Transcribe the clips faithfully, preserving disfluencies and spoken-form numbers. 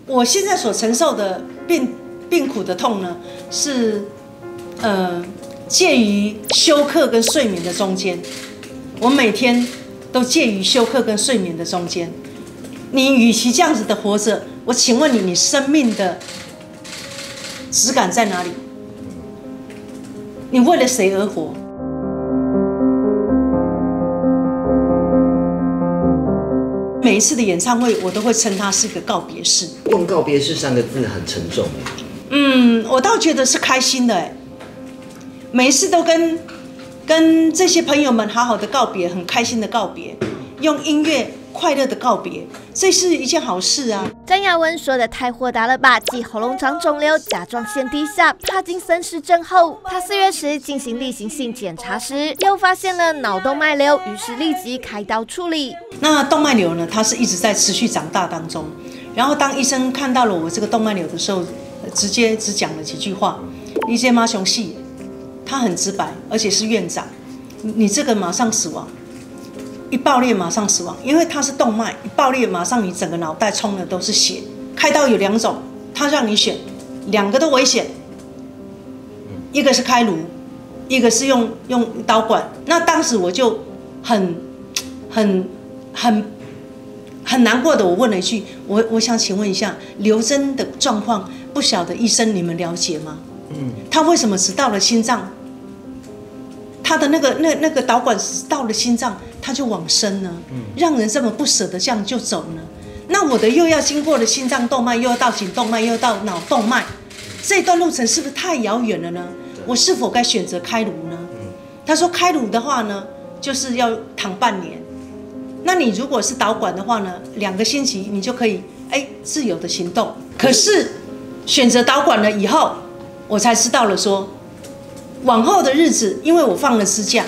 我现在所承受的病病苦的痛呢，是呃介于休克跟睡眠的中间。我每天都介于休克跟睡眠的中间。你与其这样子的活着，我请问你，你生命的质感在哪里？你为了谁而活？每一次的演唱会，我都会称它是一个告别式。 用告别式三个字很沉重哎。 嗯，我倒觉得是开心的哎。每一次都跟跟这些朋友们好好的告别，很开心的告别，用音乐快乐的告别，这是一件好事啊。 詹雅雯说的太豁达了吧？继喉咙长肿瘤、甲状腺低下、帕金森氏症后，她四月时进行例行性检查时，又发现了脑动脉瘤，于是立即开刀处理。 那动脉瘤呢，它是一直在持续长大当中。然后当医生看到了我这个动脉瘤的时候，直接只讲了几句话：“你这马熊细。”他很直白，而且是院长，你这个马上死亡。一爆裂马上死亡，因为它是动脉，一爆裂马上你整个脑袋冲的都是血。开刀有两种，他让你选，两个都危险，一个是开颅，一个是用用导管。那当时我就很很很很难过的，我问了一句，我我想请问一下，刘真的状况，不晓得医生你们了解吗？嗯，他为什么只到了心脏？他的那个那那个导管到了心脏，他就往生呢，让人这么不舍得这样就走呢？那我的又要经过了心脏动脉，又要到颈动脉，又要到脑动脉，这段路程是不是太遥远了呢？我是否该选择开颅呢？他说开颅的话呢，就是要躺半年。那你如果是导管的话呢，两个星期你就可以哎自由的行动。可是选择导管了以后，我才知道了说。往后的日子，因为我放了支架，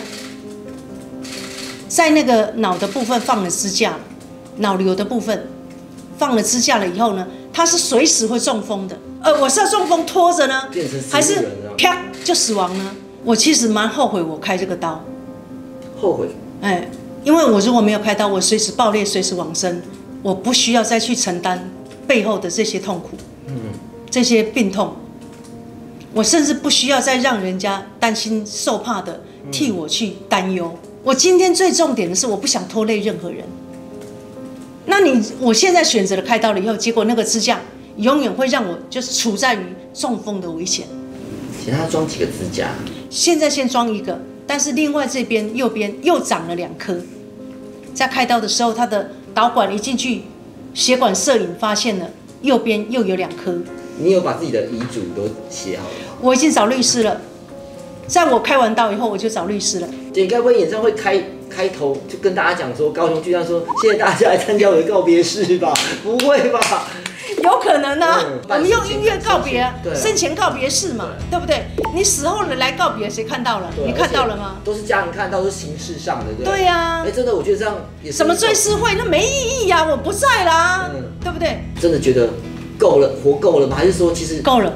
在那个脑的部分放了支架，脑瘤的部分放了支架了以后呢，它是随时会中风的。呃，我是要中风拖着呢，还是啪就死亡呢？我其实蛮后悔我开这个刀。 后悔？ 哎，因为我如果没有开刀，我随时爆裂，随时往生，我不需要再去承担背后的这些痛苦，嗯，这些病痛。我甚至不需要再让人家担心受怕的替我去担忧。我今天最重点的是，我不想拖累任何人。那你我现在选择了开刀了以后，结果那个支架永远会让我就是处在于中风的危险。 请他装几个支架？ 现在先装一个，但是另外这边右边又长了两颗。在开刀的时候，他的导管一进去，血管摄影发现了右边又有两颗。 你有把自己的遗嘱都写好了吗？ 我已经找律师了，在我开完刀以后，我就找律师了。 你该不会演唱会开开头就跟大家讲说，高雄巨蛋说谢谢大家来参加我的告别式吧？不会吧？有可能啊，嗯、我们用音乐告别，生前告别式嘛， 对, 对不对？你死后了来告别，谁看到了？你看到了吗？ 都是家人看到，都是形式上的，对不对？ 对呀、啊。 哎，真的，我觉得这样也是什么追思会，那没意义呀、啊，我不在啦，嗯、对不对？ 真的觉得。够了，活够了吗？还是说其实够了？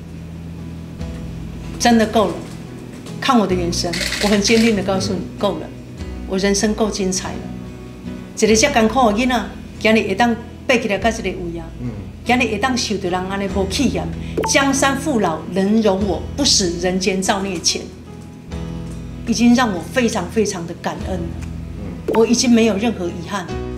真的够了。看我的眼神，我很坚定的告诉你，够了。我人生够精彩了。一个这艰苦的囡仔，今日会当爬起来到这个位啊，嗯，今日会当受到人安尼无气焰，江山父老能容我，不使人间造孽钱，已经让我非常非常的感恩了。嗯，我已经没有任何遗憾。